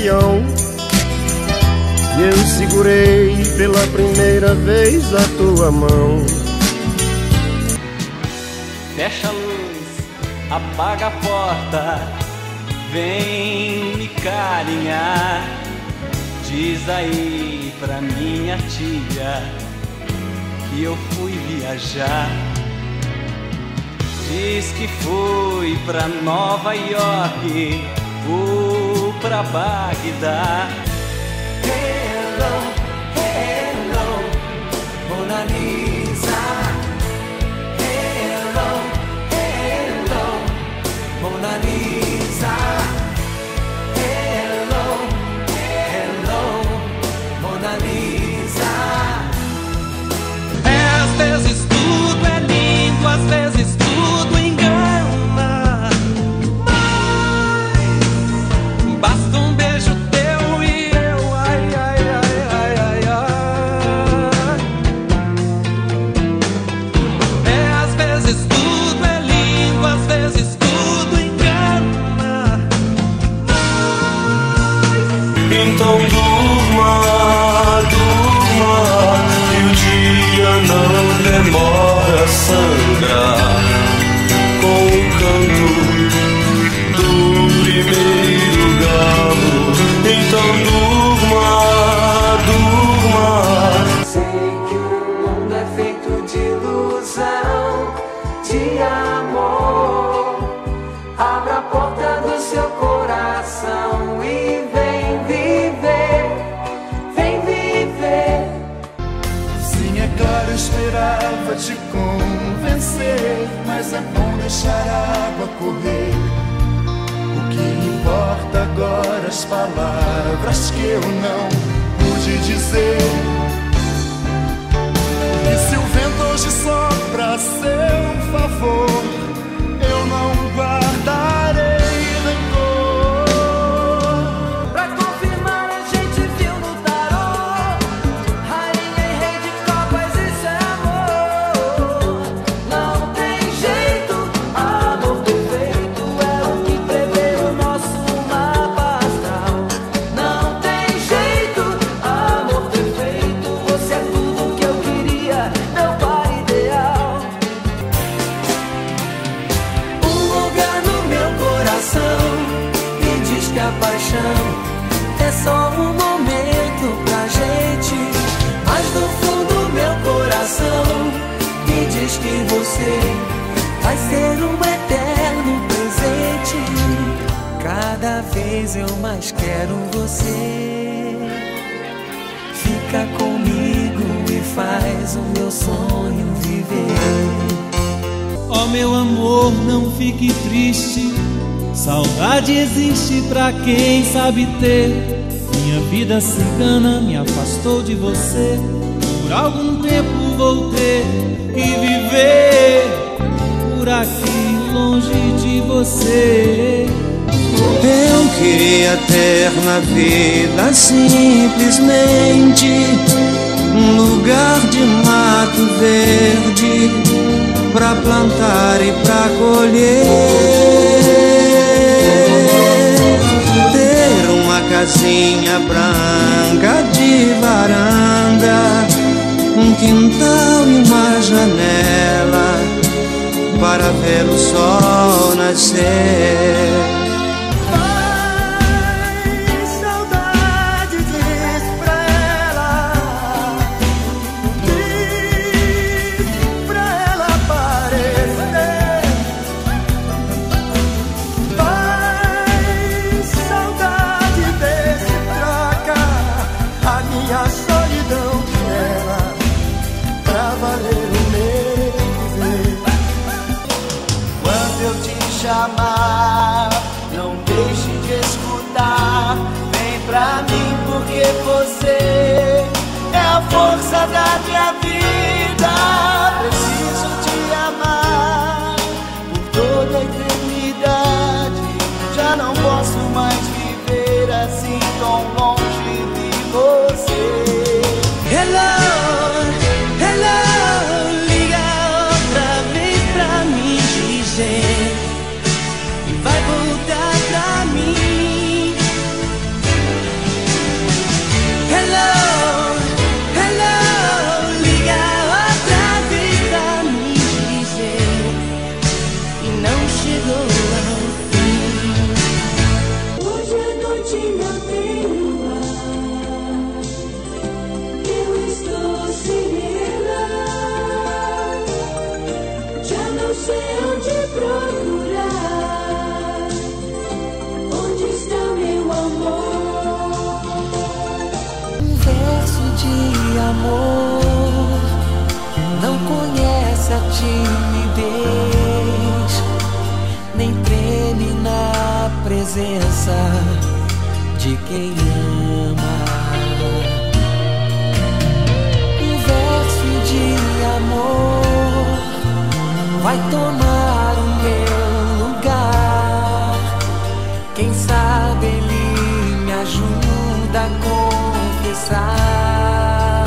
avião, e eu segurei pela primeira vez a tua mão. Fecha a luz, apaga a porta, vem me carinhar. Diz aí pra minha tia que eu fui viajar. Diz que fui pra Nova York ou pra Bagdá. Hello, hello, Mona Lisa. Hello, hello, Mona Lisa. Hello, hello, Mona Lisa. Às vezes tudo é lindo, às vezes tudo engana, mas basta um beijo teu e eu, ai, ai, ai, ai, ai, ai. Às vezes tudo é lindo, às vezes tudo engana, mas então durma, durma, que o dia não demora a sangrar. Com o canto do primeiro galo, então durma, durma. Sei que o mundo é feito de ilusão, de amor. Abra a porta do seu coração e vem viver, vem viver. Sim, é claro, eu esperava te convencer, mas é bom deixar a água correr. O que importa agora, as palavras que eu não pude dizer. E se o vento hoje sopra a seu favor, eu não guardarei rancor. Pra confirmar a gente viu no tarô, rainha e rei de copas, isso é amor. Não tem jeito, amor perfeito é o que prevê o nosso mapa astral. Não tem jeito, amor perfeito, você é tudo que eu queria, meu par ideal. Um lugar no meu coração me diz que a paixão é só um momento pra gente, mas no fundo meu coração me diz que você vai ser um eterno presente. Cada vez eu mais quero você. Fica comigo e faz o meu sonho viver. ó meu amor, não fique triste. Saudade existe pra quem sabe ter. Minha vida cigana me afastou de você. Por algum tempo voltei e viver por aqui longe de você. Eu queria ter na vida simplesmente um lugar de mato verde pra plantar e pra colher, ter uma casinha branca de varanda, um quintal e uma janela para ver o sol nascer. Chamar, não deixe de escutar. Vem pra mim porque você é a força da minha vida. Preciso te amar por toda a eternidade. Já não posso mais viver assim tão longe de você. Hello, hello, liga outra vez pra me dizer vai voltar pra mim. chegou ao fim. Hoje à noite não tenho ar, eu estou sem ela. Já não sei onde procurar. Onde está meu amor? Um verso de amor não conhece a timidez, nem treme na presença de quem ama. Um verso de amor vai tomar o meu lugar. Quem sabe ele me ajuda a confessar.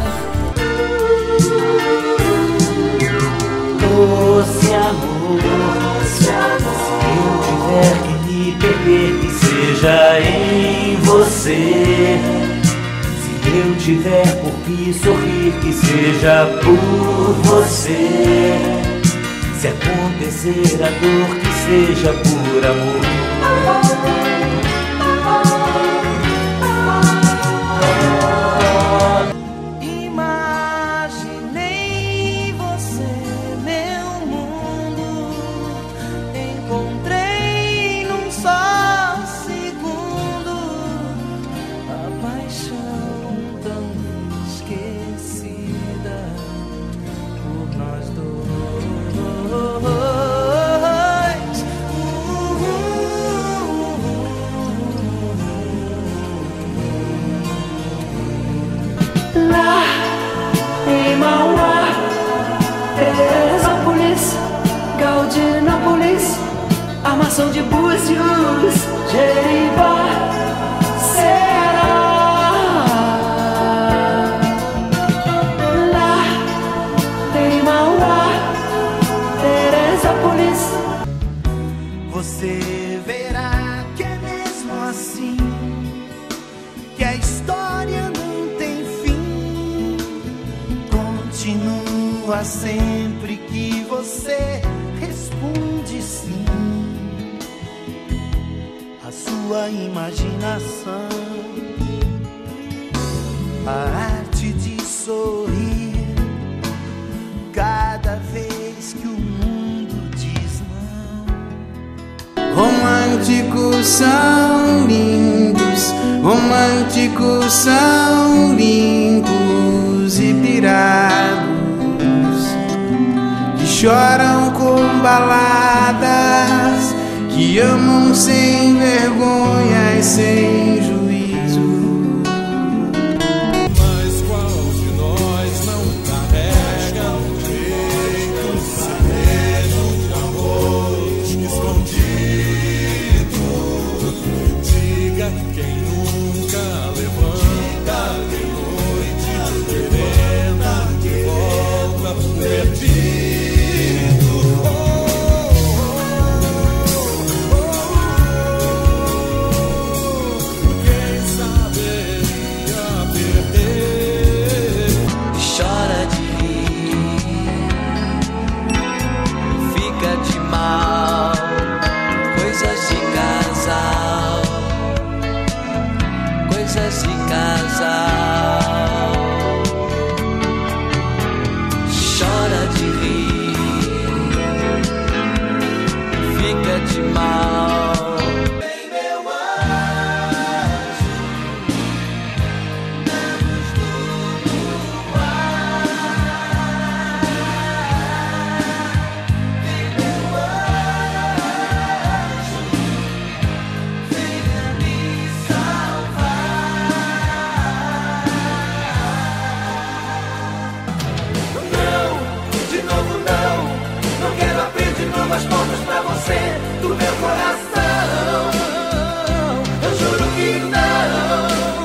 Doce amor, se eu tiver que me perder, que seja em você. Se eu tiver por que sorrir, que seja por você. Se acontecer a dor, que seja por amor. Imaginei você, meu mundo, encontrei num só segundo a paixão tão esquecida por nós dois. Lá em Mauá, Teresópolis, Gaudinópolis, Armação de Búzios, Jeribá, Ceará. Lá em Mauá, Teresópolis. Você verá que é mesmo assim, que a história não tem fim. Continua sempre que você responde sim. A sua imaginação, a arte de sorrir cada vez que o mundo diz não. Românticos são lindos, românticos são limpos e pirados, que choram com baladas, que amam sem vergonha e sem juízo. Mas qual de nós não carrega um jeito, um segredo de amor escondido? Diga quem nunca levanta de noite, querendo de volta perdido. Quem saberia perder? Chora de rir, fica de mal, coisas de casal, coisas de casal. Chora de rir, fica de mal. Vem meu anjo, na luz do luar. Vem meu anjo, venha me salvar. Não, de novo não. Não quero abrir de novo as portas pra você do meu coração. Eu juro que não.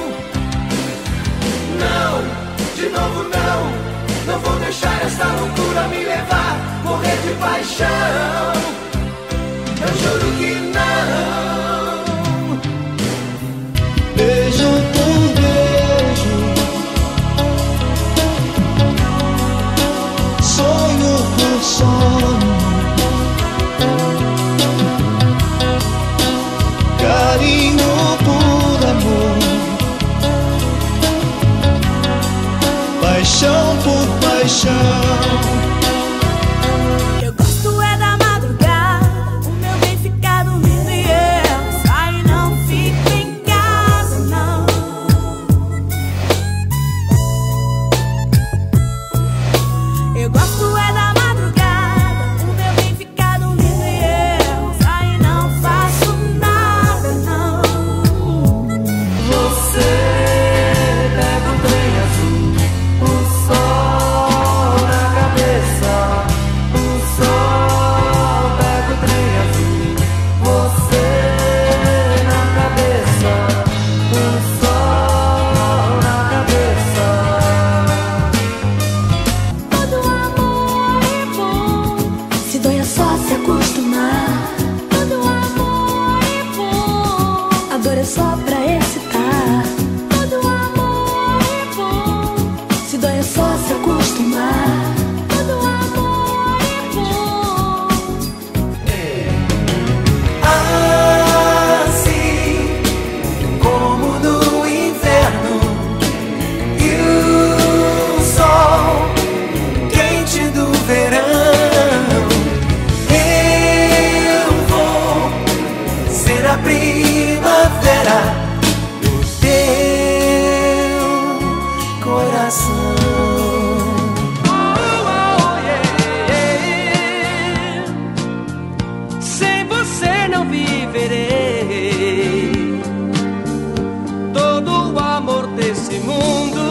Não, de novo não. Não vou deixar essa loucura me levar, morrer de paixão. Eu juro que não. Beijo por beijo, sonho por sonho, paixão. Eu gosto é da madrugada, o meu bem ficar dormindo e eu saio e não fico em casa, não. Eu gosto é da madrugada, o meu bem ficar dormindo e eu saio e não faço nada, não. Você pega o trem azul, o sol na cabeça. O sol pega o trem azul, você na cabeça. O sol na cabeça. Todo amor é bom, se dói é só se acostumar. Todo amor é bom, a dor é só pra excitar. Todo amor é bom, se dói é só se acostumar. Todo amor é bom. Assim como no inverno e o sol quente do verão, eu vou ser a primavera do teu coração. Sem você não viverei todo o amor desse mundo.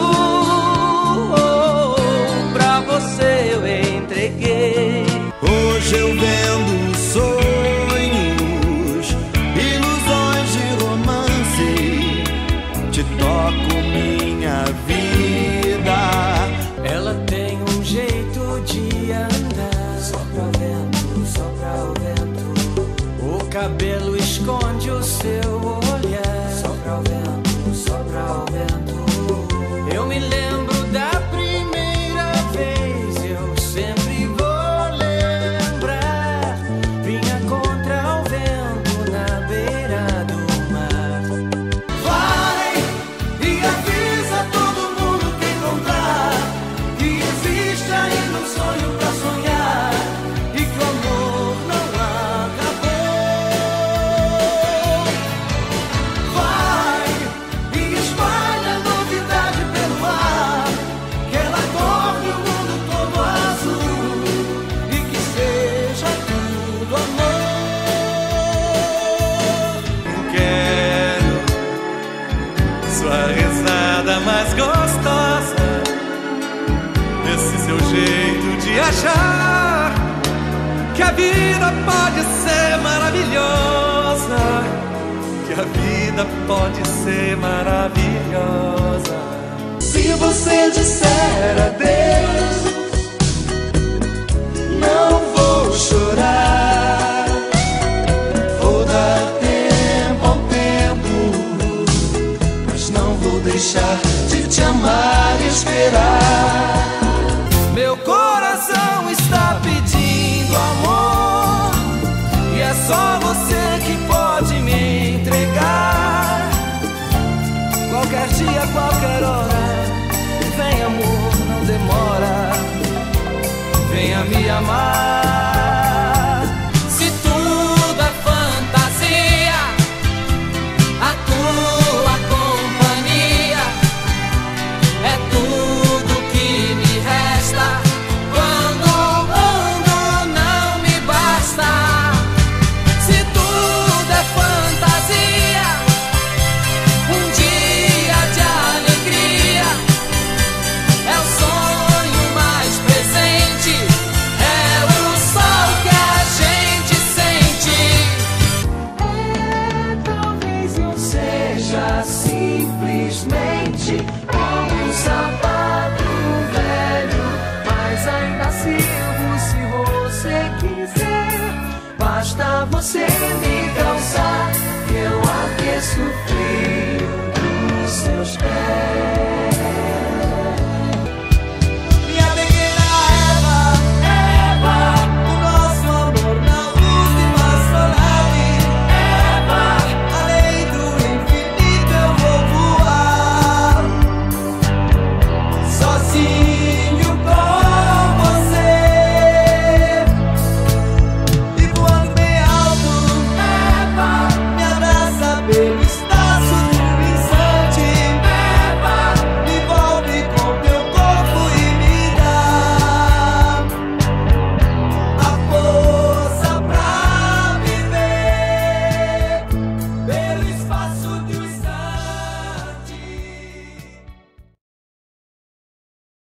Pra você eu entreguei. Hoje eu vendo sonhos, ilusões de romance. Te toco minha vida. Ela tem um jeito de andar, sopra o vento, sopra o vento. O cabelo esconde o seu olhar, sopra o vento, sopra o vento. Eu me lembro da primeira vez, eu sempre vou lembrar. Vinha contra o vento na beira do mar. Vai e avisa todo mundo que encontrar que existe ainda um sonho pra sonhar e que o amor não acabou. Vai e espalha a novidade pelo ar, que ela torne o mundo todo azul e que seja tudo amor. Quero sua risada mais gostosa, esse seu jeito de achar que a vida pode ser maravilhosa, que a vida pode ser maravilhosa. Se você disser adeus, não vou chorar. Vou dar tempo ao tempo, mas não vou deixar de te amar e esperar. Meu coração está pedindo amor e é só você que pode me entregar. Qualquer dia, qualquer hora, vem amor, não demora, venha me amar. Se tudo é fantasia, a tua companhia é tudo que me resta quando o mundo não me basta. Se tudo é fantasia, um dia de alegria é o sonho mais presente, é o sol que a gente sente. Talvez não seja simplesmente como um sapato velho, mas ainda sirvo se você quiser. Basta você me calçar, que eu aqueço o frio dos seus pés.